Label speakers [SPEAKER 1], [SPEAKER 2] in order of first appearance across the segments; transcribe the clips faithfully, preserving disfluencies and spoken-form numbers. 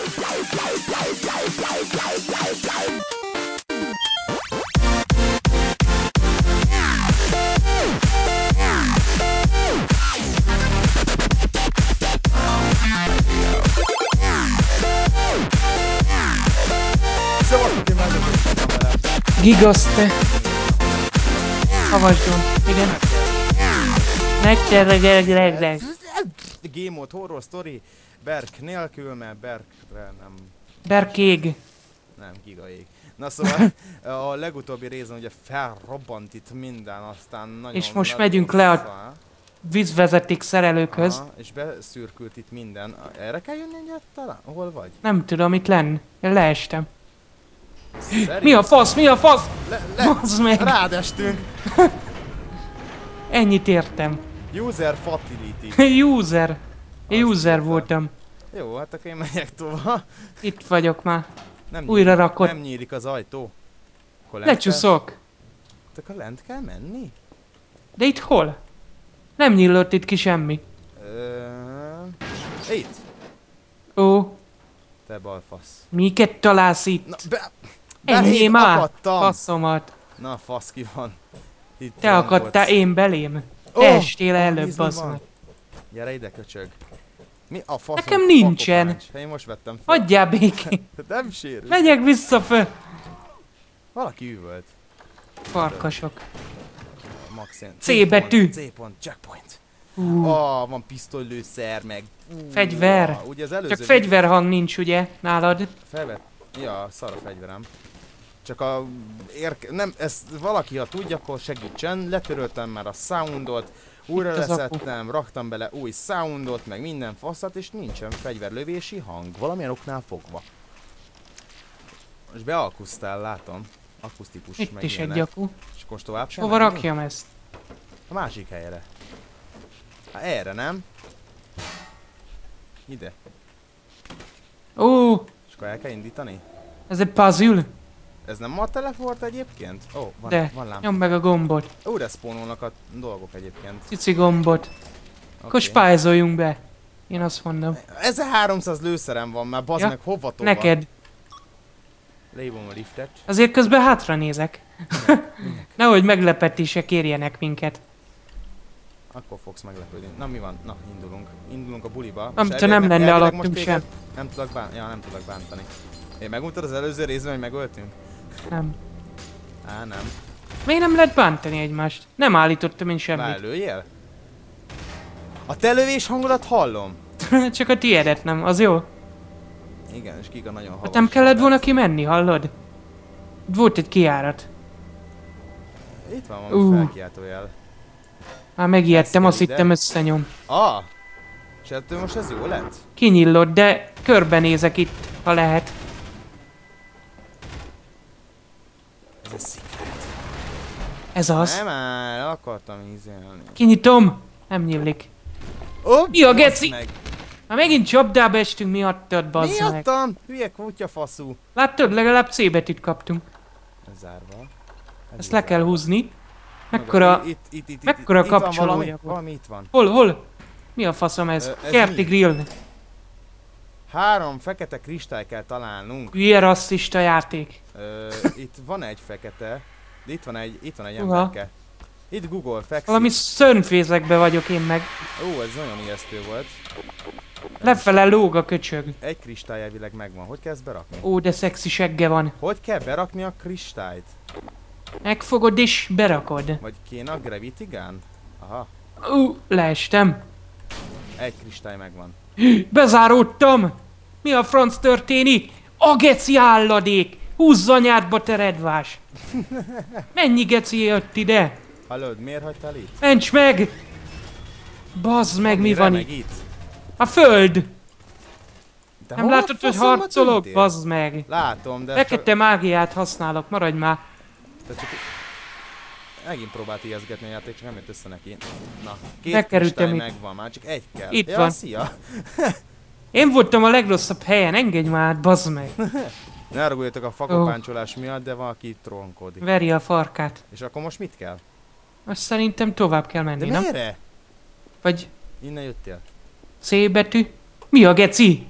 [SPEAKER 1] Gigaszte. Havasdon. Igen. Megterregregregleg.
[SPEAKER 2] Game mode, horror story. Berk nélkül, mert Berkre nem...
[SPEAKER 1] Berkég.
[SPEAKER 2] Nem, gigaég. Na szóval a legutóbbi részen ugye felrobbant itt minden, aztán nagyon...
[SPEAKER 1] És most megyünk le a vízvezeték szerelőkhöz.
[SPEAKER 2] Aha, és beszürkült itt minden. Erre kell jönni egyáltalán? Hol vagy?
[SPEAKER 1] Nem tudom, itt lenn. Én leestem.
[SPEAKER 2] Szerint?
[SPEAKER 1] Mi a fasz? Mi a fasz?
[SPEAKER 2] Le, le,
[SPEAKER 1] meg.
[SPEAKER 2] Rád estünk.
[SPEAKER 1] Ennyit értem.
[SPEAKER 2] User fatality.
[SPEAKER 1] User. Én user
[SPEAKER 2] írta.
[SPEAKER 1] voltam.
[SPEAKER 2] Jó, hát akkor én megyek tovább.
[SPEAKER 1] Itt vagyok már.
[SPEAKER 2] Nem
[SPEAKER 1] Újra
[SPEAKER 2] nyílik,
[SPEAKER 1] rakod.
[SPEAKER 2] Nem nyílik az ajtó.
[SPEAKER 1] Lecsúszok.
[SPEAKER 2] Kell... Akkor lent kell menni?
[SPEAKER 1] De itt hol? Nem nyílott itt ki semmi.
[SPEAKER 2] Ö... Itt.
[SPEAKER 1] Ó.
[SPEAKER 2] Te balfasz.
[SPEAKER 1] Miket találsz itt?
[SPEAKER 2] Na, be...
[SPEAKER 1] Ennyi már.
[SPEAKER 2] akadtam.
[SPEAKER 1] Faszomat.
[SPEAKER 2] Na, fasz ki van. Itt
[SPEAKER 1] Te akadtál én belém. Te
[SPEAKER 2] oh,
[SPEAKER 1] estél előbb,
[SPEAKER 2] van.
[SPEAKER 1] basz meg.
[SPEAKER 2] Gyere ide, köcsög. Mi a fasz?
[SPEAKER 1] Nekem nincsen.
[SPEAKER 2] Én most vettem fel.
[SPEAKER 1] Adjál békén.
[SPEAKER 2] Nem sérül.
[SPEAKER 1] Megyek vissza föl.
[SPEAKER 2] Valaki üvölt.
[SPEAKER 1] Farkasok.
[SPEAKER 2] Maxen.
[SPEAKER 1] C betű.
[SPEAKER 2] C pont, checkpoint.
[SPEAKER 1] Uh,
[SPEAKER 2] Ah, van pisztolylőszer, meg... Uh,
[SPEAKER 1] Fegyver.
[SPEAKER 2] Ah, ugye az előző...
[SPEAKER 1] csak fegyverhang nincs, ugye, nálad?
[SPEAKER 2] Felvett... Ja, szar a fegyverem. Csak a... Érke... Nem, ezt valaki, ha tudja, akkor segítsen. Letöröltem már a soundot. Újra leszettem, raktam bele új soundot, meg minden faszat, és nincsen fegyverlövési hang. Valamilyen oknál fogva. Most bealkusztál, látom. Akusztikus
[SPEAKER 1] Itt
[SPEAKER 2] meg
[SPEAKER 1] is
[SPEAKER 2] ilyenek.
[SPEAKER 1] egy gyaku.
[SPEAKER 2] És most tovább sem
[SPEAKER 1] Hova
[SPEAKER 2] menni?
[SPEAKER 1] rakjam ezt?
[SPEAKER 2] A másik helyre. Hát erre, nem? Ide.
[SPEAKER 1] Ó,
[SPEAKER 2] És akkor el kell indítani?
[SPEAKER 1] ez egy puzzle?
[SPEAKER 2] Ez nem a teleport egyébként? Ó, oh, van,
[SPEAKER 1] De,
[SPEAKER 2] van lámpa.
[SPEAKER 1] nyomd meg a gombot.
[SPEAKER 2] Újra spónolnak a dolgok egyébként.
[SPEAKER 1] Cici gombot. Akkor
[SPEAKER 2] Okay.
[SPEAKER 1] spájzoljunk be. Én azt mondom.
[SPEAKER 2] ezerháromszáz lőszerem van már, bazd
[SPEAKER 1] Ja,
[SPEAKER 2] meg, hova tovább?
[SPEAKER 1] Neked.
[SPEAKER 2] Leívom a liftet.
[SPEAKER 1] Azért közben hátra nézek. Nehogy meglepetések érjenek minket.
[SPEAKER 2] Akkor fogsz meglepődni. Na mi van? Na, indulunk. Indulunk a buliba.
[SPEAKER 1] Nem,
[SPEAKER 2] És
[SPEAKER 1] te nem
[SPEAKER 2] elvileg-
[SPEAKER 1] lenne
[SPEAKER 2] elvileg
[SPEAKER 1] alattunk
[SPEAKER 2] most
[SPEAKER 1] sem.
[SPEAKER 2] téged Nem tudok bántani. Ja, nem tudok bántani. Én megmondtad az előző részben, hogy megöltünk?
[SPEAKER 1] Nem.
[SPEAKER 2] Á, nem.
[SPEAKER 1] Miért nem lehet bántani egymást? Nem állítottam én
[SPEAKER 2] Várj,
[SPEAKER 1] semmit.
[SPEAKER 2] lőjél? A te lövés hangodat hallom.
[SPEAKER 1] Csak a tiédet nem, az jó?
[SPEAKER 2] Igen, és Giga nagyon havas.
[SPEAKER 1] Hát nem kellett volna kimenni, hallod? Volt egy kijárat.
[SPEAKER 2] Itt van valami
[SPEAKER 1] Uh.
[SPEAKER 2] felkiáltójel.
[SPEAKER 1] Már megijedtem,
[SPEAKER 2] Ez
[SPEAKER 1] azt
[SPEAKER 2] kell ide.
[SPEAKER 1] hittem összenyom.
[SPEAKER 2] Ah! És ettől most ez jó lett?
[SPEAKER 1] Kinyillott, de körbenézek itt, ha lehet.
[SPEAKER 2] Ez egy secret.
[SPEAKER 1] Ez az.
[SPEAKER 2] Nem már, akartam ízélni.
[SPEAKER 1] Kinyitom. Nem nyílik.
[SPEAKER 2] Ó,
[SPEAKER 1] Mi a
[SPEAKER 2] bazd
[SPEAKER 1] geci?
[SPEAKER 2] meg.
[SPEAKER 1] Ha megint csapdába estünk miattad, bazd meg.
[SPEAKER 2] Miattam? Hülye kutyafaszú.
[SPEAKER 1] Láttad, legalább C betűt kaptunk.
[SPEAKER 2] Ez zárva. Ez
[SPEAKER 1] Ezt
[SPEAKER 2] is
[SPEAKER 1] le kell
[SPEAKER 2] zárva.
[SPEAKER 1] húzni.
[SPEAKER 2] Meg
[SPEAKER 1] Mekkora...
[SPEAKER 2] Itt, itt, itt, itt,
[SPEAKER 1] mekkora
[SPEAKER 2] itt, itt van
[SPEAKER 1] kapcsolója
[SPEAKER 2] valami,
[SPEAKER 1] volt.
[SPEAKER 2] valami itt van.
[SPEAKER 1] Hol, hol? Mi a faszom ez?
[SPEAKER 2] Ö, ez
[SPEAKER 1] Kerti
[SPEAKER 2] mi?
[SPEAKER 1] grill.
[SPEAKER 2] Három fekete kristály kell találnunk.
[SPEAKER 1] Hülye rasszista játék.
[SPEAKER 2] Ö, itt van egy fekete, de itt van egy, itt van egy
[SPEAKER 1] Uha.
[SPEAKER 2] emberke. Itt Google fekszik.
[SPEAKER 1] Valami szörnyfézekbe vagyok én meg.
[SPEAKER 2] Ó, ez nagyon ijesztő volt.
[SPEAKER 1] Lefele lóg a köcsög.
[SPEAKER 2] Egy kristály elvileg megvan. Hogy kell ezt berakni?
[SPEAKER 1] Ó, de szexi segge van.
[SPEAKER 2] Hogy kell berakni a kristályt?
[SPEAKER 1] Megfogod és berakod.
[SPEAKER 2] Vagy kéne a Gravity Gun? Aha,
[SPEAKER 1] Ú, leestem.
[SPEAKER 2] egy kristály megvan.
[SPEAKER 1] Bezáródtam! Mi a franc történik? A geci álladék! Húzz anyádba, te redvás! Mennyi geci jött ide?
[SPEAKER 2] Hallod, miért hagytál itt?
[SPEAKER 1] Ments meg! Bazd meg, mi van
[SPEAKER 2] remeg
[SPEAKER 1] itt?
[SPEAKER 2] itt?
[SPEAKER 1] A föld!
[SPEAKER 2] De
[SPEAKER 1] Nem
[SPEAKER 2] hova
[SPEAKER 1] látod, hogy
[SPEAKER 2] faszomba
[SPEAKER 1] harcolok?
[SPEAKER 2] tűntél?
[SPEAKER 1] Bazd meg!
[SPEAKER 2] Látom, de... csak-
[SPEAKER 1] Fekete mágiát használok, maradj már!
[SPEAKER 2] te csak... Megint próbált ijeszgetni a játék, csak nem jött össze neki. Na, két
[SPEAKER 1] Bekerültem
[SPEAKER 2] kristály
[SPEAKER 1] itt.
[SPEAKER 2] megvan, már csak egy kell.
[SPEAKER 1] Itt
[SPEAKER 2] ja,
[SPEAKER 1] van.
[SPEAKER 2] Szia!
[SPEAKER 1] Én voltam a legrosszabb helyen, engedj már át, bazd meg!
[SPEAKER 2] Ne haragudjatok a fakopáncsolás miatt, de valaki itt trónkodik.
[SPEAKER 1] Veri a farkát.
[SPEAKER 2] És akkor most mit kell?
[SPEAKER 1] Most szerintem tovább kell menni,
[SPEAKER 2] De
[SPEAKER 1] nem?
[SPEAKER 2] merre?
[SPEAKER 1] Vagy
[SPEAKER 2] Innen jöttél.
[SPEAKER 1] C betű? Mi a geci?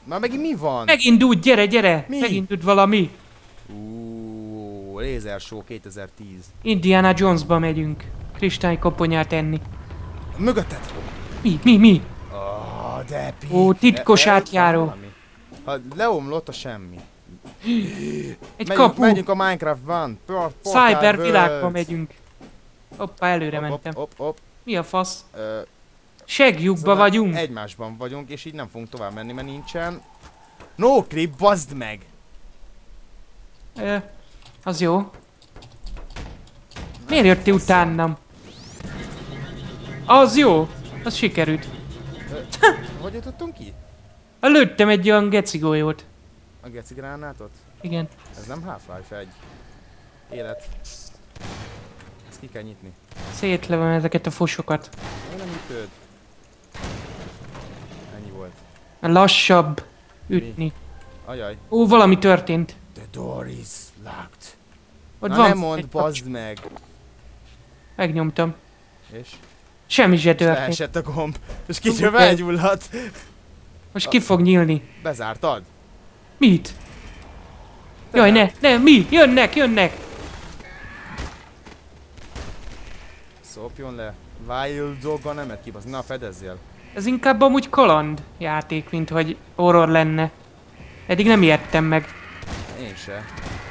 [SPEAKER 2] Már megint mi van?
[SPEAKER 1] Megint úgy, gyere, gyere!
[SPEAKER 2] Mi?
[SPEAKER 1] Megint úgy valami.
[SPEAKER 2] Uuuuh, Laser Show kétezer-tíz.
[SPEAKER 1] Indiana Jonesba megyünk. Kristálykoponyát enni.
[SPEAKER 2] Mögötted!
[SPEAKER 1] Mi, mi, mi?
[SPEAKER 2] Oh, de pi...
[SPEAKER 1] Ó, titkos
[SPEAKER 2] E- e-
[SPEAKER 1] átjáró.
[SPEAKER 2] valami. Ha leomlott a semmi.
[SPEAKER 1] Egy
[SPEAKER 2] Megyünk,
[SPEAKER 1] kapu.
[SPEAKER 2] megyünk a Minecraftban. Por-
[SPEAKER 1] Cyber
[SPEAKER 2] Portal
[SPEAKER 1] világba
[SPEAKER 2] World.
[SPEAKER 1] megyünk. Hoppá, előre
[SPEAKER 2] Hopp,
[SPEAKER 1] mentem.
[SPEAKER 2] Hopp, hopp, hopp.
[SPEAKER 1] Mi a fasz?
[SPEAKER 2] Ö,
[SPEAKER 1] Segjukba
[SPEAKER 2] szóval
[SPEAKER 1] vagyunk.
[SPEAKER 2] Egymásban vagyunk, és így nem fogunk tovább menni, mert nincsen... No clip, bazd meg!
[SPEAKER 1] Ö, az jó. Miért jöttél utánam? Az jó. Az sikerült.
[SPEAKER 2] Hogy jutottunk ki?
[SPEAKER 1] Lőttem egy olyan gecigolyót.
[SPEAKER 2] A geci gránátot?
[SPEAKER 1] Igen.
[SPEAKER 2] Ez nem Half-Life egy. Élet. Ezt ki kell nyitni.
[SPEAKER 1] Szétlevem ezeket a fosokat.
[SPEAKER 2] Én nem ütőd. Ennyi volt.
[SPEAKER 1] Lassabb ütni.
[SPEAKER 2] Ajaj.
[SPEAKER 1] Ó, valami történt.
[SPEAKER 2] The door is locked.
[SPEAKER 1] Ott
[SPEAKER 2] Na
[SPEAKER 1] van
[SPEAKER 2] nem mondd,
[SPEAKER 1] egy kapcs-
[SPEAKER 2] bazd meg.
[SPEAKER 1] Megnyomtam.
[SPEAKER 2] És?
[SPEAKER 1] Semmi se történt.
[SPEAKER 2] Leesett a gomb. És kicsit
[SPEAKER 1] Szuper.
[SPEAKER 2] felgyulladt.
[SPEAKER 1] Most ki fog nyílni?
[SPEAKER 2] Bezártad?
[SPEAKER 1] Mit? Jaj, ne, ne, mi? Jönnek, jönnek!
[SPEAKER 2] Szopjon le. Wild doggal nem megy ki, bazd. Na, fedezzél.
[SPEAKER 1] Ez inkább amúgy kaland játék, mint hogy horror lenne. Eddig nem ijedtem meg.
[SPEAKER 2] Én se.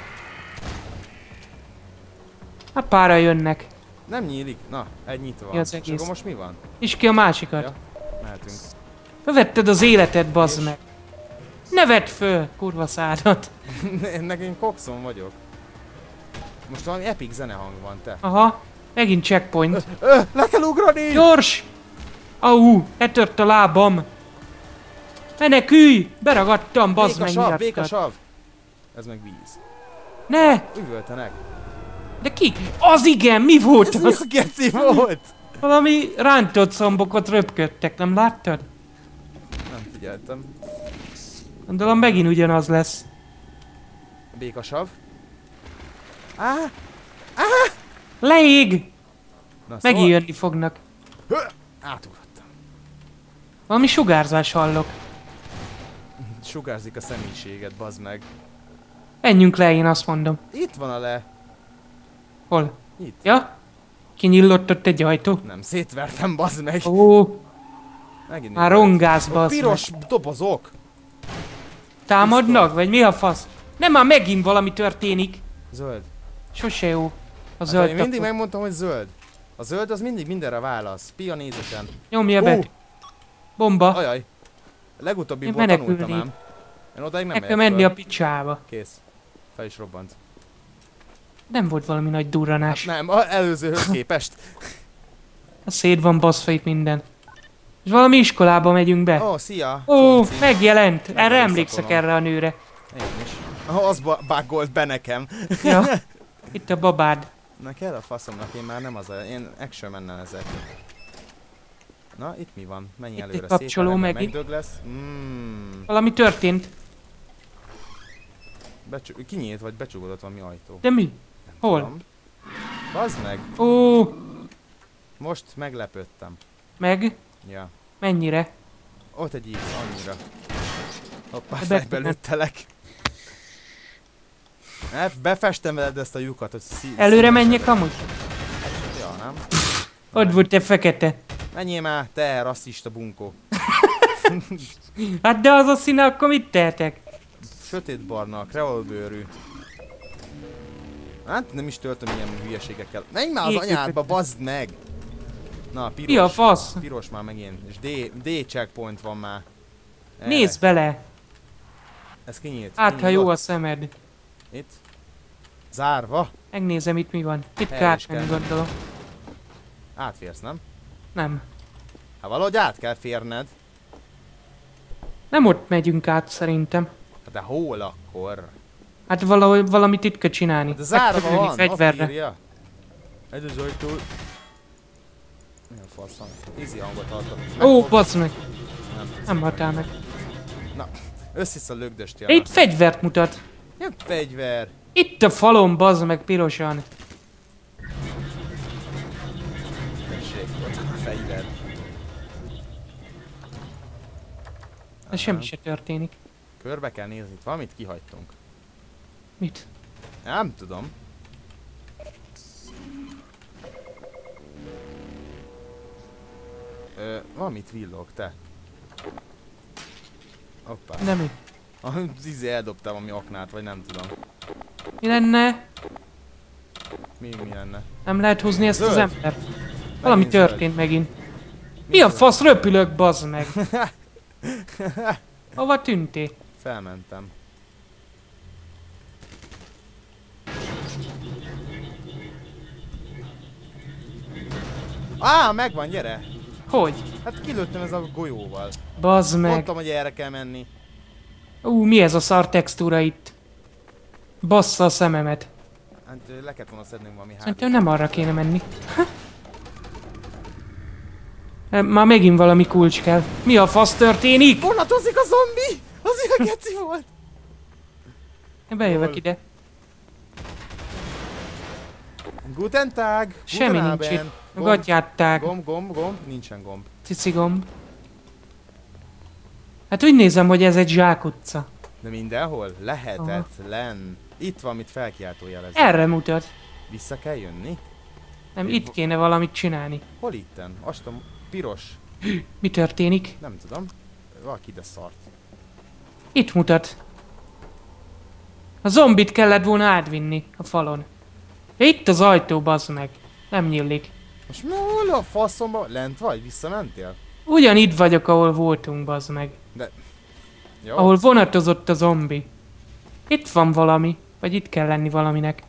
[SPEAKER 1] Hát pára jönnek.
[SPEAKER 2] Nem nyílik. Na, egy nyitva van.
[SPEAKER 1] Mi az
[SPEAKER 2] És
[SPEAKER 1] egész?
[SPEAKER 2] akkor most mi van?
[SPEAKER 1] És ki a másikat?
[SPEAKER 2] Ja. Mehetünk.
[SPEAKER 1] Bevetted az életed, bazd
[SPEAKER 2] És?
[SPEAKER 1] meg. Ne vedd föl, kurva szádat.
[SPEAKER 2] Ennek én kokszon vagyok. Most valami epic zenehang van, te.
[SPEAKER 1] Aha, megint checkpoint.
[SPEAKER 2] Ö, le kell ugrani!
[SPEAKER 1] Gyors! Au, letört a lábam. Menekülj! Beragadtam, bazd meg
[SPEAKER 2] Békasav,
[SPEAKER 1] miattad.
[SPEAKER 2] békasav! Ez meg víz.
[SPEAKER 1] Ne!
[SPEAKER 2] Üvöltenek.
[SPEAKER 1] De ki? Az igen, mi volt
[SPEAKER 2] Ez mi
[SPEAKER 1] az?
[SPEAKER 2] a geci volt?
[SPEAKER 1] Valami rántott szombokot röpködtek, nem láttad?
[SPEAKER 2] Nem figyeltem.
[SPEAKER 1] Gondolom megint ugyanaz lesz.
[SPEAKER 2] Békasav. Á!
[SPEAKER 1] Leég!
[SPEAKER 2] Na
[SPEAKER 1] Megint jönni fognak.
[SPEAKER 2] Ö, átugrottam.
[SPEAKER 1] Valami sugárzás hallok.
[SPEAKER 2] Sugárzik a személyiséget, bazd meg.
[SPEAKER 1] Menjünk le, én azt mondom.
[SPEAKER 2] Itt van a le.
[SPEAKER 1] Hol?
[SPEAKER 2] Itt.
[SPEAKER 1] Ja? Kinyillott ott egy ajtó?
[SPEAKER 2] Nem, szétvertem, bazd meg.
[SPEAKER 1] Ó,
[SPEAKER 2] Megint
[SPEAKER 1] már
[SPEAKER 2] üvölt.
[SPEAKER 1] rongász,
[SPEAKER 2] Ott
[SPEAKER 1] bazd meg.
[SPEAKER 2] piros dobozok.
[SPEAKER 1] Támadnak? Vagy mi a fasz? Nem, már megint valami történik.
[SPEAKER 2] Zöld.
[SPEAKER 1] Sose jó. A
[SPEAKER 2] Hát,
[SPEAKER 1] zöld
[SPEAKER 2] én mindig
[SPEAKER 1] tapot.
[SPEAKER 2] megmondtam, hogy zöld. A zöld az mindig mindenre válasz. Pia nézeten.
[SPEAKER 1] Nyomja
[SPEAKER 2] Ó.
[SPEAKER 1] be. Bomba.
[SPEAKER 2] Ajaj. A legutóbbi
[SPEAKER 1] Én
[SPEAKER 2] volt tanultam
[SPEAKER 1] menekülnék.
[SPEAKER 2] ám. Én odaig nem
[SPEAKER 1] Meg kell
[SPEAKER 2] megyek
[SPEAKER 1] menni
[SPEAKER 2] föl.
[SPEAKER 1] a picsába.
[SPEAKER 2] Kész. Fel is robbant.
[SPEAKER 1] Nem volt valami nagy durranás.
[SPEAKER 2] Nem, az előzőhöz képest.
[SPEAKER 1] A szét van baszva itt minden. És valami iskolába megyünk be.
[SPEAKER 2] Ó, oh, szia.
[SPEAKER 1] Ó,
[SPEAKER 2] Cunci.
[SPEAKER 1] megjelent. Erre
[SPEAKER 2] Megerőszakolom.
[SPEAKER 1] emlékszek erre a nőre.
[SPEAKER 2] Én is. Oh, az ba- buggolt be nekem.
[SPEAKER 1] Ja. Itt a babád.
[SPEAKER 2] Na kell a faszomnak, én már nem az a... Én action mennen ezek. Na, itt mi van? Menj
[SPEAKER 1] Itt
[SPEAKER 2] előre
[SPEAKER 1] egy kapcsoló
[SPEAKER 2] szépen, mert
[SPEAKER 1] megint.
[SPEAKER 2] megdög lesz. Mm.
[SPEAKER 1] Valami történt.
[SPEAKER 2] Becsü- kinyílt vagy becsukódott valami ajtó.
[SPEAKER 1] De mi? Hol?
[SPEAKER 2] Tudom. Bazd meg!
[SPEAKER 1] Ó,
[SPEAKER 2] Most meglepődtem.
[SPEAKER 1] meg?
[SPEAKER 2] Ja.
[SPEAKER 1] Mennyire?
[SPEAKER 2] Ott egy X, annyira. Hoppá,
[SPEAKER 1] De
[SPEAKER 2] fejbe
[SPEAKER 1] be-
[SPEAKER 2] lőttelek. Ne, befestem veled ezt a lyukat, hogy szí-
[SPEAKER 1] Előre
[SPEAKER 2] színes
[SPEAKER 1] menjek
[SPEAKER 2] legyen.
[SPEAKER 1] amúgy?
[SPEAKER 2] Ja, nem?
[SPEAKER 1] Ott volt te fekete.
[SPEAKER 2] Menjél már, te rasszista bunkó.
[SPEAKER 1] Hát de az a színe, akkor mit tehetek?
[SPEAKER 2] Sötétbarna, kreolbőrű. Hát nem is töltöm ilyen hülyeségekkel. Menj már az
[SPEAKER 1] Ég-
[SPEAKER 2] anyádba, bazd meg! Na, piros.
[SPEAKER 1] Mi a fasz?
[SPEAKER 2] Piros már megint. És D, D checkpoint van már. Erre.
[SPEAKER 1] Nézd bele!
[SPEAKER 2] Ez kinyílt.
[SPEAKER 1] Hát ha
[SPEAKER 2] kinyílt
[SPEAKER 1] jó
[SPEAKER 2] ott.
[SPEAKER 1] a szemed.
[SPEAKER 2] Itt. Zárva.
[SPEAKER 1] Megnézem itt mi van. Itt
[SPEAKER 2] El
[SPEAKER 1] kell
[SPEAKER 2] is
[SPEAKER 1] átmenni,
[SPEAKER 2] kell.
[SPEAKER 1] gondolom.
[SPEAKER 2] Átférsz, nem?
[SPEAKER 1] Nem.
[SPEAKER 2] Hát valahogy át kell férned.
[SPEAKER 1] Nem ott megyünk át szerintem.
[SPEAKER 2] Hát de hol akkor?
[SPEAKER 1] Hát valahol valamit itt kell csinálni.
[SPEAKER 2] De zárva
[SPEAKER 1] Meg kell ülni
[SPEAKER 2] van,
[SPEAKER 1] fegyverre.
[SPEAKER 2] azt írja. Ez az ajtó. Mi a faszom? Easy hangot adtam.
[SPEAKER 1] Ó, bassz meg!
[SPEAKER 2] Nem tudsz.
[SPEAKER 1] Nem hatál meg.
[SPEAKER 2] Össze a lögdöst
[SPEAKER 1] De itt fegyvert mutat.
[SPEAKER 2] Nem fegyver.
[SPEAKER 1] Itt a falon, bazd meg pirosan.
[SPEAKER 2] Tessék, ott van a fegyver.
[SPEAKER 1] De semmi se történik.
[SPEAKER 2] Körbe kell nézni, itt valamit kihagytunk.
[SPEAKER 1] Mit?
[SPEAKER 2] Nem tudom. Ö, valamit villog, te. Hoppá.
[SPEAKER 1] De mi?
[SPEAKER 2] Az izé eldobtam valami aknát, vagy nem tudom.
[SPEAKER 1] Mi lenne?
[SPEAKER 2] Mi, mi lenne?
[SPEAKER 1] Nem lehet húzni ezt az
[SPEAKER 2] Zöld.
[SPEAKER 1] embert? Valami
[SPEAKER 2] Megint
[SPEAKER 1] történt megint. Mi a fasz, röpülök, bazd meg! Hova tűntél?
[SPEAKER 2] Felmentem. Á, megvan, gyere!
[SPEAKER 1] Hogy?
[SPEAKER 2] Hát kilőttem ez a golyóval.
[SPEAKER 1] Bazd meg!
[SPEAKER 2] Mondtam, hogy erre kell menni.
[SPEAKER 1] Ú, mi ez a szar textúra itt? Bassza a szememet.
[SPEAKER 2] Hát ö, le kellett volna szednünk valami há
[SPEAKER 1] Szerintem nem arra kéne menni. Nem, már megint valami kulcs kell. Mi a fasz történik?
[SPEAKER 2] Vonatozik a zombi! Az ilyen geci volt!
[SPEAKER 1] Én bejövök
[SPEAKER 2] Hol?
[SPEAKER 1] ide.
[SPEAKER 2] Guten Tag!
[SPEAKER 1] Semmi
[SPEAKER 2] Guten
[SPEAKER 1] nincs
[SPEAKER 2] Abend.
[SPEAKER 1] itt.
[SPEAKER 2] Gomb,
[SPEAKER 1] Gatyátták.
[SPEAKER 2] Gomb, gomb, gomb, nincsen gomb.
[SPEAKER 1] Cici gomb. Hát úgy nézem, hogy ez egy zsákutca.
[SPEAKER 2] De mindenhol? Lehetetlen. Itt van, mit felkiáltó jelez.
[SPEAKER 1] Erre mutat.
[SPEAKER 2] Vissza kell jönni?
[SPEAKER 1] Nem, itt kéne valamit csinálni.
[SPEAKER 2] Hol itten? Astom, piros.
[SPEAKER 1] Mi történik?
[SPEAKER 2] Nem tudom. Valaki ide szart.
[SPEAKER 1] Itt mutat. A zombit kellett volna átvinni a falon. Ja, itt az ajtó, bazd meg. Nem nyílik.
[SPEAKER 2] Most mi hol a faszomba? Lent vagy? Visszamentél?
[SPEAKER 1] Ugyan itt vagyok, ahol voltunk, bazd meg.
[SPEAKER 2] Jó.
[SPEAKER 1] Ahol vonatozott a zombi. Itt van valami. Vagy itt kell lenni valaminek.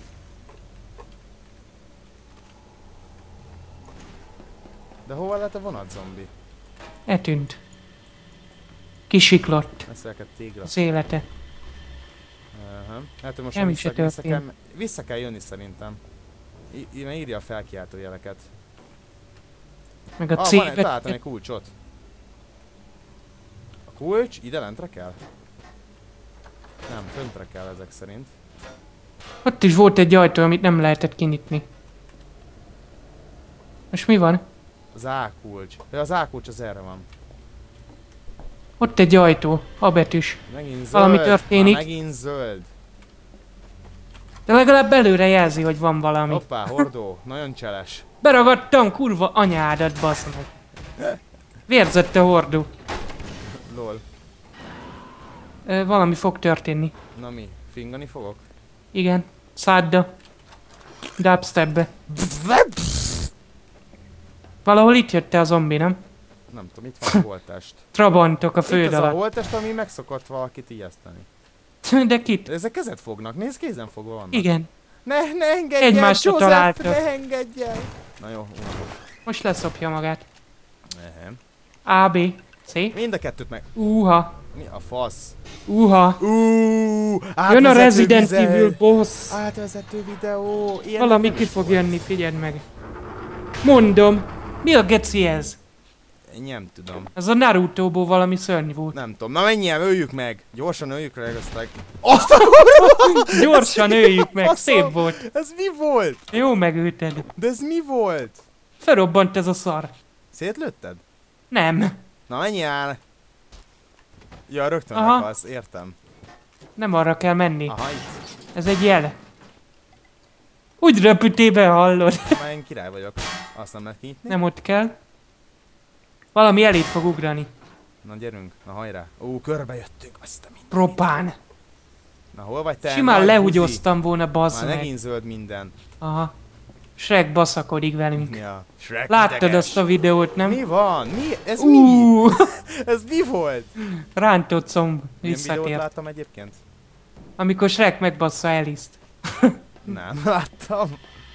[SPEAKER 2] De hova lett a vonat zombi?
[SPEAKER 1] Eltűnt. Kisiklott
[SPEAKER 2] Meszelket tégla.
[SPEAKER 1] az élete.
[SPEAKER 2] Uh-huh. Hát most
[SPEAKER 1] Semmi
[SPEAKER 2] vissza,
[SPEAKER 1] se
[SPEAKER 2] vissza, kell,
[SPEAKER 1] történt.
[SPEAKER 2] vissza kell jönni szerintem. I, I, írja a felkiáltó jeleket.
[SPEAKER 1] Meg a
[SPEAKER 2] Ah, van egy,
[SPEAKER 1] cévet.
[SPEAKER 2] találtam egy kulcsot. A kulcs ide lentre kell? Nem, föntre kell ezek szerint.
[SPEAKER 1] Ott is volt egy ajtó, amit nem lehetett kinyitni. Most mi van?
[SPEAKER 2] Az A kulcs. De az A kulcs az erre van.
[SPEAKER 1] Ott egy ajtó. A betűs.
[SPEAKER 2] Megint zöld.
[SPEAKER 1] Valami történik.
[SPEAKER 2] Már megint zöld.
[SPEAKER 1] De legalább előre jelzi, hogy van valami.
[SPEAKER 2] Hoppá, hordó. Nagyon cseles.
[SPEAKER 1] Beragadtam, kurva anyádat, basz meg. Vérzett a hordó.
[SPEAKER 2] Lol.
[SPEAKER 1] Ö, valami fog történni.
[SPEAKER 2] Na mi? Fingani fogok?
[SPEAKER 1] Igen. Szádda. Dubstepbe. Valahol itt jött te a zombi, nem?
[SPEAKER 2] Nem tudom, itt van a holttest.
[SPEAKER 1] Trabantok a
[SPEAKER 2] Itt
[SPEAKER 1] föld
[SPEAKER 2] az a
[SPEAKER 1] alatt.
[SPEAKER 2] holttest, ami megszokott valakit ijeszteni.
[SPEAKER 1] De kit?
[SPEAKER 2] De ezek kezet fognak, nézd, kézen fogva vannak.
[SPEAKER 1] Igen.
[SPEAKER 2] Ne, ne engedj el,
[SPEAKER 1] Egymásra
[SPEAKER 2] Joseph,
[SPEAKER 1] találtak.
[SPEAKER 2] ne engedj el! Na jó, unalmas.
[SPEAKER 1] Most leszopja magát.
[SPEAKER 2] Ehem.
[SPEAKER 1] A, B, C.
[SPEAKER 2] Mind a kettőt meg...
[SPEAKER 1] Uha.
[SPEAKER 2] Mi a fasz?
[SPEAKER 1] Uha.
[SPEAKER 2] Uuuuh!
[SPEAKER 1] Jön a Resident Evil boss.
[SPEAKER 2] Átvezető videó! Ilyen
[SPEAKER 1] Valami
[SPEAKER 2] nem
[SPEAKER 1] ki
[SPEAKER 2] is
[SPEAKER 1] fog
[SPEAKER 2] volt.
[SPEAKER 1] jönni, figyeld meg. Mondom. Mi a geci ez?
[SPEAKER 2] Én nem tudom.
[SPEAKER 1] Ez a Narutóból valami szörny volt.
[SPEAKER 2] Nem tudom. Na menj el, öljük meg! Gyorsan öljük meg azt meg. Azt a kurva!
[SPEAKER 1] Gyorsan öljük meg,
[SPEAKER 2] Faszom!
[SPEAKER 1] szép volt.
[SPEAKER 2] Ez mi volt?
[SPEAKER 1] Jó megülted.
[SPEAKER 2] De ez mi volt?
[SPEAKER 1] Felrobbant ez a szar.
[SPEAKER 2] Szétlőtted?
[SPEAKER 1] Nem.
[SPEAKER 2] Na menj el! Ja, rögtön
[SPEAKER 1] Aha.
[SPEAKER 2] meghalsz, értem.
[SPEAKER 1] Nem arra kell menni.
[SPEAKER 2] Aha, itt.
[SPEAKER 1] Ez egy jel. Úgy röpütébe hallod.
[SPEAKER 2] Már én király vagyok. Azt nem lehet kinyitni?
[SPEAKER 1] Nem ott kell. Valami elét fog ugrani.
[SPEAKER 2] Na gyerünk, na hajrá. Ó, körbe jöttünk, azt a mind.
[SPEAKER 1] Propán.
[SPEAKER 2] Na hol vagy te?
[SPEAKER 1] Simán
[SPEAKER 2] nagy
[SPEAKER 1] lehugyoztam volna,
[SPEAKER 2] buzi?
[SPEAKER 1] bassz
[SPEAKER 2] Már
[SPEAKER 1] meg.
[SPEAKER 2] megint zöld minden.
[SPEAKER 1] Aha. Shrek baszakodik velünk.
[SPEAKER 2] Ja. Shrek
[SPEAKER 1] Láttad
[SPEAKER 2] ideges.
[SPEAKER 1] azt a videót, nem?
[SPEAKER 2] Mi van? Mi? Ez mi?
[SPEAKER 1] Uuuuh.
[SPEAKER 2] Ez mi volt?
[SPEAKER 1] Rántott szomb
[SPEAKER 2] Milyen videót
[SPEAKER 1] visszatért.
[SPEAKER 2] láttam egyébként?
[SPEAKER 1] Amikor Shrek megbassza Alice-t.
[SPEAKER 2] Nem, láttam.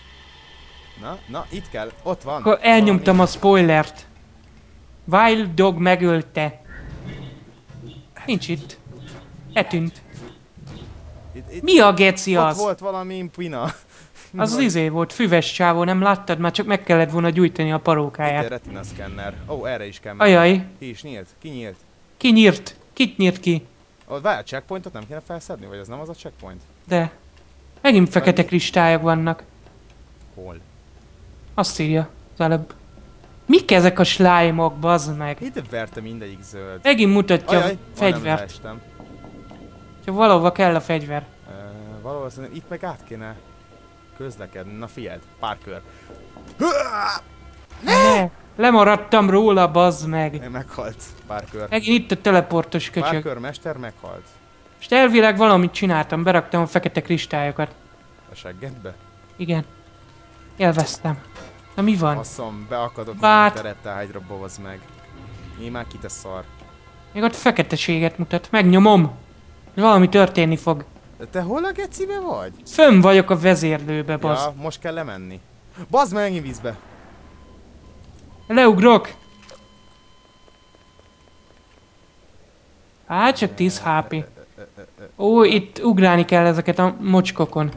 [SPEAKER 2] Na, na, itt kell, ott van.
[SPEAKER 1] Akkor elnyomtam a spoilert. Wild Dog megölte. Nincs itt. Eltűnt.
[SPEAKER 2] Itt, itt,
[SPEAKER 1] Mi a geci
[SPEAKER 2] ott
[SPEAKER 1] az?
[SPEAKER 2] volt valami impina.
[SPEAKER 1] Az izé volt, füves csávó, nem láttad? Már csak meg kellett volna gyújtani a
[SPEAKER 2] Itt egy
[SPEAKER 1] parókáját.
[SPEAKER 2] retina szkenner. Ó, erre is kell menni.
[SPEAKER 1] Ajaj,
[SPEAKER 2] Ki is nyílt? Ki nyílt?
[SPEAKER 1] ki nyírt? Kit nyírt ki?
[SPEAKER 2] Ó, várj, a checkpointot nem kéne felszedni? Vagy az nem az a checkpoint?
[SPEAKER 1] De. Megint fekete kristályok vannak.
[SPEAKER 2] Hol?
[SPEAKER 1] Azt írja az előbb. Mik ezek a slime-ok, bazd meg?
[SPEAKER 2] Itt verte mindegyik zöld.
[SPEAKER 1] Megint mutatja
[SPEAKER 2] Ajaj,
[SPEAKER 1] a
[SPEAKER 2] majdnem
[SPEAKER 1] fegyvert.
[SPEAKER 2] leestem.
[SPEAKER 1] Csak valahova kell a fegyver.
[SPEAKER 2] Uh, valahol szerintem itt meg át kéne közlekedni. Na figyeld, Parker.
[SPEAKER 1] Ne! Lemaradtam róla, bazd meg.
[SPEAKER 2] Meghalt, Parker.
[SPEAKER 1] Megint itt a teleportos köcsög.
[SPEAKER 2] Parker mester meghalt.
[SPEAKER 1] Most elvileg valamit csináltam, beraktam a fekete kristályokat.
[SPEAKER 2] A seggedbe?
[SPEAKER 1] Igen. Élveztem. Na mi van?
[SPEAKER 2] Faszom, beakadok
[SPEAKER 1] Bát.
[SPEAKER 2] minden terette hegyra, bovaz meg. Én már ki te szar.
[SPEAKER 1] Még ott feketeséget mutat. Megnyomom. Valami történni fog.
[SPEAKER 2] De te hol a gecibe vagy?
[SPEAKER 1] Fönn vagyok a vezérlőbe, bazd.
[SPEAKER 2] Ja, most kell lemenni. Bazd meg megint vízbe.
[SPEAKER 1] Leugrok. Hát csak tíz há pé. Ó, itt ugrálni kell ezeket a mocskokon.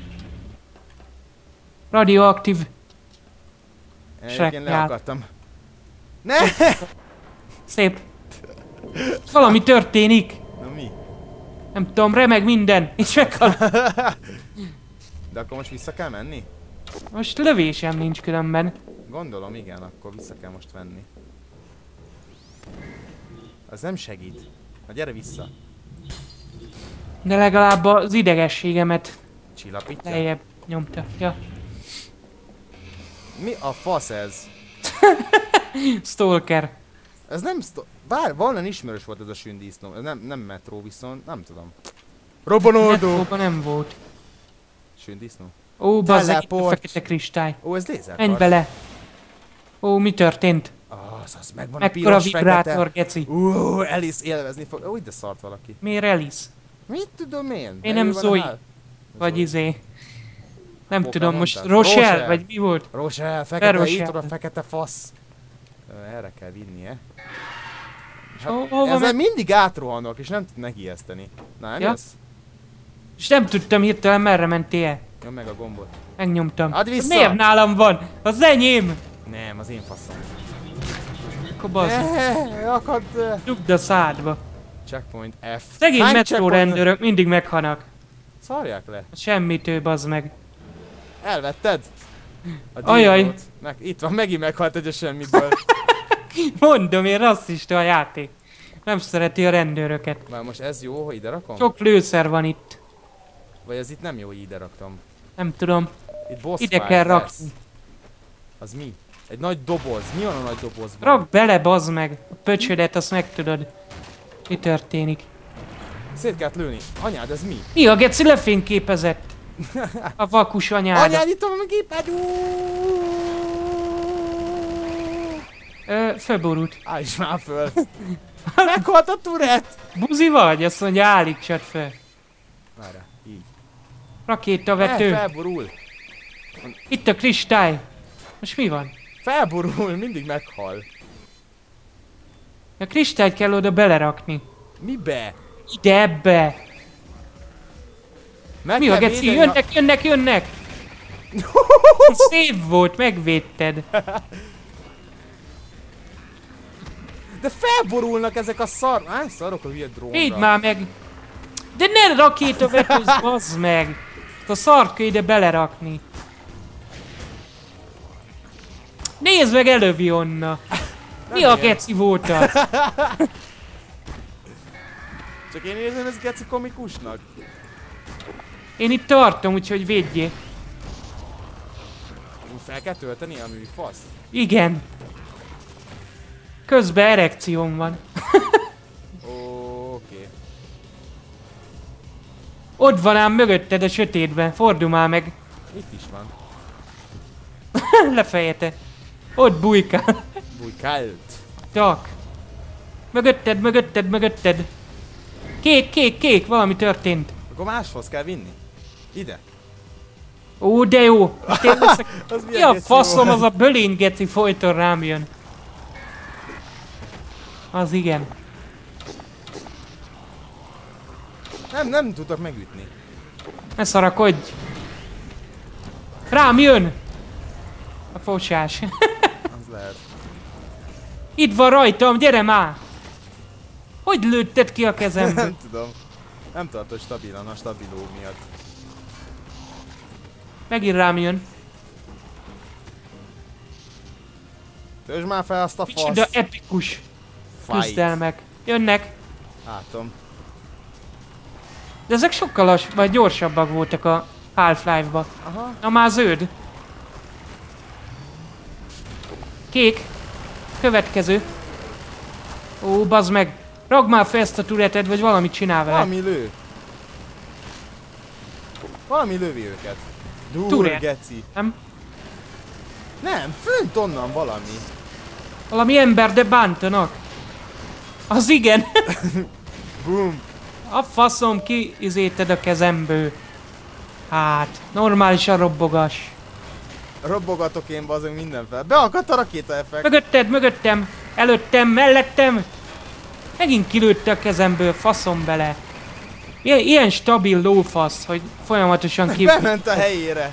[SPEAKER 1] Radioaktív.
[SPEAKER 2] Egyébként leakadtam. Ne!
[SPEAKER 1] Szép. Valami történik.
[SPEAKER 2] Na mi?
[SPEAKER 1] Nem tudom, remeg minden. És meghal.
[SPEAKER 2] De akkor most vissza kell menni?
[SPEAKER 1] Most lövésem nincs különben.
[SPEAKER 2] Gondolom, igen, akkor vissza kell most venni. Az nem segít. Na gyere vissza.
[SPEAKER 1] De legalább az idegességemet
[SPEAKER 2] Csillapítja?
[SPEAKER 1] lejjebb nyomta. Ja.
[SPEAKER 2] Mi a fasz ez?
[SPEAKER 1] Stalker.
[SPEAKER 2] Ez nem szto... Bár valami ismerős volt ez a sündisznó. Ez nem, nem metró viszont, nem tudom. Robbanódó!
[SPEAKER 1] Metróban nem volt.
[SPEAKER 2] Sündisznó?
[SPEAKER 1] Ó, bazzeg, itt a
[SPEAKER 2] Teleport.
[SPEAKER 1] fekete kristály.
[SPEAKER 2] Ó, ez lézerkard.
[SPEAKER 1] Menj bele. Ó, mi történt?
[SPEAKER 2] Az, az megvan a
[SPEAKER 1] Mekkora
[SPEAKER 2] piros
[SPEAKER 1] vibrátor,
[SPEAKER 2] fekete.
[SPEAKER 1] geci.
[SPEAKER 2] Ú, Alice élvezni fog. Ó, ide szart valaki.
[SPEAKER 1] Miért Alice?
[SPEAKER 2] Mit tudom én?
[SPEAKER 1] Én nem
[SPEAKER 2] Belül van a
[SPEAKER 1] Zoe.
[SPEAKER 2] hál-
[SPEAKER 1] Vagy izé. Nem
[SPEAKER 2] Pokémon
[SPEAKER 1] tudom, most
[SPEAKER 2] mondtad?
[SPEAKER 1] Rochelle,
[SPEAKER 2] Rochelle.
[SPEAKER 1] vagy mi volt?
[SPEAKER 2] Rochelle, fekete,
[SPEAKER 1] Rochelle.
[SPEAKER 2] itt van a fekete fasz. Ö, Erre kell vinnie. Hát,
[SPEAKER 1] Ho- hova
[SPEAKER 2] ezzel
[SPEAKER 1] megy?
[SPEAKER 2] mindig átrohanok, és nem tud megijeszteni. Na, nem
[SPEAKER 1] Ja.
[SPEAKER 2] jössz?
[SPEAKER 1] És nem tudtam hirtelen merre mentél.
[SPEAKER 2] Nyom meg a gombot.
[SPEAKER 1] Megnyomtam.
[SPEAKER 2] Add vissza!
[SPEAKER 1] Miért nálam van? Az enyém!
[SPEAKER 2] Nem, az én faszom.
[SPEAKER 1] Akkor bazd.
[SPEAKER 2] Eh, akad... eh.
[SPEAKER 1] Dugd a szádba.
[SPEAKER 2] Checkpoint F.
[SPEAKER 1] Szegény
[SPEAKER 2] Hány
[SPEAKER 1] metró
[SPEAKER 2] checkpoint-
[SPEAKER 1] rendőrök mindig meghanak.
[SPEAKER 2] Szarják le.
[SPEAKER 1] Semmit ő, bazd meg.
[SPEAKER 2] Elvetted? A
[SPEAKER 1] Ajaj.
[SPEAKER 2] dilót. Meg, itt van, megint meghalt egy a semmiből.
[SPEAKER 1] Mondom, én rasszista a játék. Nem szereti a rendőröket.
[SPEAKER 2] Már most ez jó, hogy ide rakom?
[SPEAKER 1] Sok lőszer van itt.
[SPEAKER 2] Vagy ez itt nem jó, hogy ide raktam.
[SPEAKER 1] Nem tudom.
[SPEAKER 2] Itt boss
[SPEAKER 1] Ide
[SPEAKER 2] fight
[SPEAKER 1] kell
[SPEAKER 2] lesz.
[SPEAKER 1] rakni.
[SPEAKER 2] Az mi? Egy nagy doboz. Mi van a nagy dobozban?
[SPEAKER 1] Rak bele, bazd meg. A pöcsödet, azt megtudod. Mi történik?
[SPEAKER 2] Szét kellett lőni. Anyád, ez mi?
[SPEAKER 1] Mi a geci lefényképezett? A vakus anyád.
[SPEAKER 2] Anyád, itt van a géped!
[SPEAKER 1] Ö, fölborult.
[SPEAKER 2] Állíts már föl! Meghalt a Tourette!
[SPEAKER 1] Buzi vagy? Azt mondja, állítsad föl.
[SPEAKER 2] Várjál, így.
[SPEAKER 1] Rakétavető.
[SPEAKER 2] Eh, felborul!
[SPEAKER 1] Itt a kristály. Most mi van?
[SPEAKER 2] Felborul, mindig meghal.
[SPEAKER 1] A kristályt kell oda belerakni.
[SPEAKER 2] Mibe?
[SPEAKER 1] Ide, ebbe.
[SPEAKER 2] Meg
[SPEAKER 1] Mi a
[SPEAKER 2] kell
[SPEAKER 1] geci?
[SPEAKER 2] védeni
[SPEAKER 1] Jönnek, jönnek, jönnek! Szép volt, megvédted.
[SPEAKER 2] De felborulnak ezek a szar... Hány szarok a hülye drónra?
[SPEAKER 1] Védd már meg! De ne rakétavetőzz, bazd meg! Ezt a szart kell ide belerakni. Nézd meg, elővi onna! Mi a geci volt az?
[SPEAKER 2] Csak én érzem ez geci komikusnak.
[SPEAKER 1] Én itt tartom, úgyhogy védjél.
[SPEAKER 2] Fel kell tölteni, ami fasz.
[SPEAKER 1] Igen. Közben erekcióm van.
[SPEAKER 2] Oké.
[SPEAKER 1] Ott van ám mögötted a sötétben, fordulj már meg.
[SPEAKER 2] Itt is van.
[SPEAKER 1] Lefejete. Ott bujkál.
[SPEAKER 2] Bujkált.
[SPEAKER 1] Tak. Mögötted, mögötted, mögötted. Kék, kék, kék, valami történt.
[SPEAKER 2] Akkor máshoz kell vinni. Ide.
[SPEAKER 1] Ó, de jó. Tényleg leszek...
[SPEAKER 2] Az
[SPEAKER 1] Mi
[SPEAKER 2] milyen
[SPEAKER 1] a
[SPEAKER 2] geci
[SPEAKER 1] faszom,
[SPEAKER 2] volt?
[SPEAKER 1] az a bölény geci folyton rám jön. Az igen.
[SPEAKER 2] Nem, nem tudtak megütni.
[SPEAKER 1] Ne szarakodj. Rám jön. A fosás.
[SPEAKER 2] Az lehet.
[SPEAKER 1] Itt van rajtam, gyere már. Hogy lőtted ki a kezemből?
[SPEAKER 2] Nem tudom. Nem tartott stabilan a stabiló miatt.
[SPEAKER 1] Megint rám jön.
[SPEAKER 2] Töltsd már fel azt a
[SPEAKER 1] Micsoda
[SPEAKER 2] faszt.
[SPEAKER 1] epikus
[SPEAKER 2] Fight.
[SPEAKER 1] küzdelmek. Jönnek.
[SPEAKER 2] Látom.
[SPEAKER 1] De ezek sokkal lass, vagy gyorsabbak voltak a Half-Life-ba.
[SPEAKER 2] Aha.
[SPEAKER 1] Na már zöld. Kék. Következő. Ó, bazd meg. Ragd már fel ezt a tureted, vagy valamit csinál vele.
[SPEAKER 2] Valami lő. Valami lövi őket. Dur,
[SPEAKER 1] Turret.
[SPEAKER 2] geci.
[SPEAKER 1] Nem?
[SPEAKER 2] Nem, fönt onnan valami.
[SPEAKER 1] Valami ember, de bántanak. Az igen.
[SPEAKER 2] Boom.
[SPEAKER 1] A faszom, ki izéted a kezemből. Hát, normálisan robbogas.
[SPEAKER 2] Robbogatok én bazeg mindenfel. Beakadt a rakéta effekt.
[SPEAKER 1] Mögötted, mögöttem, előttem, mellettem. Megint kilőtte a kezemből, faszom bele. Ilyen, ilyen stabil lófasz, hogy folyamatosan ki...
[SPEAKER 2] Bement a helyére.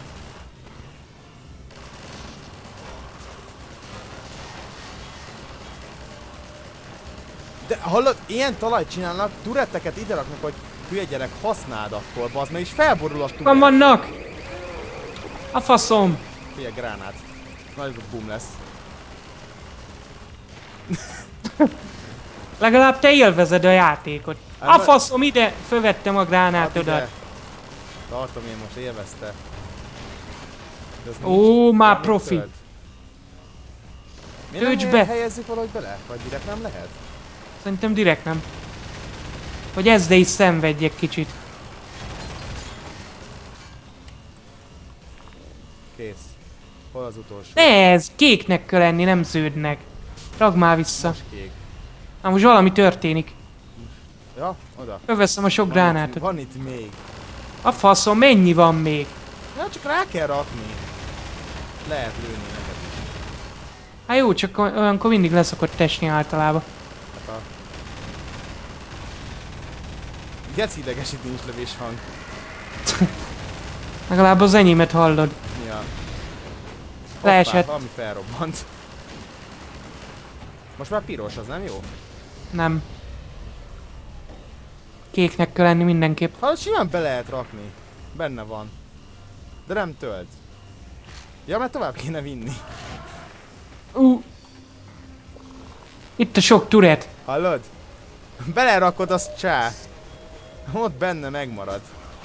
[SPEAKER 2] De hallod, ilyen talajt csinálnak, turetteket ide raknak, hogy hülye gyerek, használd akkor, bazd meg, és felborul a
[SPEAKER 1] Van
[SPEAKER 2] turett.
[SPEAKER 1] vannak! A faszom!
[SPEAKER 2] Hülye gránát. Nagy boom lesz.
[SPEAKER 1] Legalább te élvezed a játékot.
[SPEAKER 2] Hát
[SPEAKER 1] A
[SPEAKER 2] ma-
[SPEAKER 1] faszom, ide fölvettem a
[SPEAKER 2] Add
[SPEAKER 1] gránátodat.
[SPEAKER 2] ide. Tartom én most, élvezte. De ez
[SPEAKER 1] Ó,
[SPEAKER 2] nincs.
[SPEAKER 1] már
[SPEAKER 2] Nem
[SPEAKER 1] profi.
[SPEAKER 2] tölt. Miért
[SPEAKER 1] Töltsd
[SPEAKER 2] nem
[SPEAKER 1] be.
[SPEAKER 2] be. helyezzük valahogy bele? Vagy direkt nem lehet?
[SPEAKER 1] Szerintem direkt nem. Hogy ezzel is szenvedjek kicsit.
[SPEAKER 2] Kész. Hol az utolsó?
[SPEAKER 1] Ne, ez kéknek kell lenni, nem zöldnek. Ragd már vissza.
[SPEAKER 2] Most kék.
[SPEAKER 1] Na most valami történik.
[SPEAKER 2] Ja, oda.
[SPEAKER 1] Fölveszem a sok
[SPEAKER 2] Van itt,
[SPEAKER 1] gránátot.
[SPEAKER 2] van itt még.
[SPEAKER 1] A faszom, mennyi van még?
[SPEAKER 2] Ja, csak rá kell rakni. Lehet lőni neked is.
[SPEAKER 1] Hát jó, csak olyankor mindig leszokott esni általában.
[SPEAKER 2] Hát a... Geci idegesít nincs lövés hang.
[SPEAKER 1] Legalább az enyémet hallod.
[SPEAKER 2] Mi a...
[SPEAKER 1] Leesett.
[SPEAKER 2] Valami felrobbant. Most már piros, az nem jó?
[SPEAKER 1] Nem. Kéknek kell lenni mindenképp.
[SPEAKER 2] Hát simán be lehet rakni. Benne van. De nem tölt. Ja, mert tovább kéne vinni.
[SPEAKER 1] Ú. Itt a sok turet.
[SPEAKER 2] Hallod? Belerakod, az csá. Ott benne megmarad.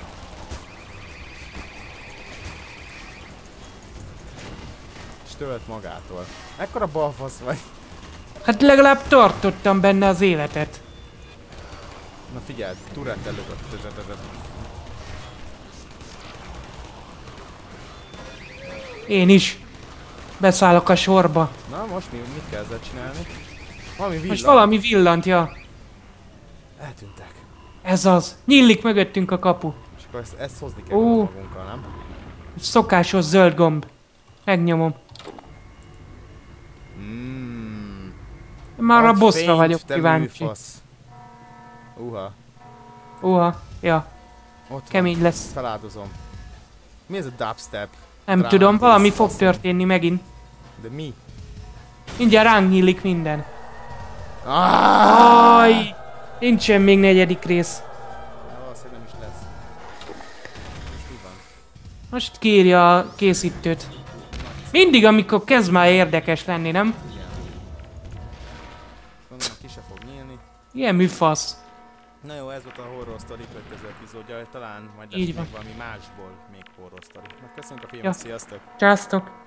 [SPEAKER 2] És tölt magától. Ekkora balfasz vagy.
[SPEAKER 1] Hát legalább tartottam benne az életet.
[SPEAKER 2] Na figyeld, turret előtt.
[SPEAKER 1] Én is. Beszállok a sorba.
[SPEAKER 2] Na most mi, mit kell ezzel csinálni? Valami villan.
[SPEAKER 1] Most valami villant, ja.
[SPEAKER 2] Eltűntek.
[SPEAKER 1] Ez az. Nyílik mögöttünk a kapu.
[SPEAKER 2] És akkor ezt, ezt hozni kell
[SPEAKER 1] Ó.
[SPEAKER 2] magunkkal, nem?
[SPEAKER 1] Szokásos zöld gomb. Megnyomom.
[SPEAKER 2] Mmm.
[SPEAKER 1] Már a bossra vagyok kíváncsi.
[SPEAKER 2] Uha.
[SPEAKER 1] Uha, ja.
[SPEAKER 2] Ott
[SPEAKER 1] Kemény
[SPEAKER 2] van.
[SPEAKER 1] lesz.
[SPEAKER 2] Feláldozom. Mi ez a dubstep?
[SPEAKER 1] Nem
[SPEAKER 2] Drum
[SPEAKER 1] tudom,
[SPEAKER 2] and
[SPEAKER 1] valami
[SPEAKER 2] bass,
[SPEAKER 1] fog
[SPEAKER 2] faszom.
[SPEAKER 1] történni megint.
[SPEAKER 2] De mi?
[SPEAKER 1] Mindjárt ránk nyílik minden.
[SPEAKER 2] Ah!
[SPEAKER 1] Aj! Nincsen még negyedik rész.
[SPEAKER 2] Valószínűleg nem is lesz. És mi van?
[SPEAKER 1] Most kírja a készítőt. Mindig, amikor kezd már érdekes lenni, nem?
[SPEAKER 2] Igen. Gondolom ki se fog nyílni.
[SPEAKER 1] Ilyen műfasz.
[SPEAKER 2] Na jó, ez volt a Horror Story következő epizódja, talán majd lesz
[SPEAKER 1] Így
[SPEAKER 2] még
[SPEAKER 1] van.
[SPEAKER 2] valami másból még Horror Story. Na köszönjük a filmet,
[SPEAKER 1] Ja.
[SPEAKER 2] sziasztok!
[SPEAKER 1] Császtok!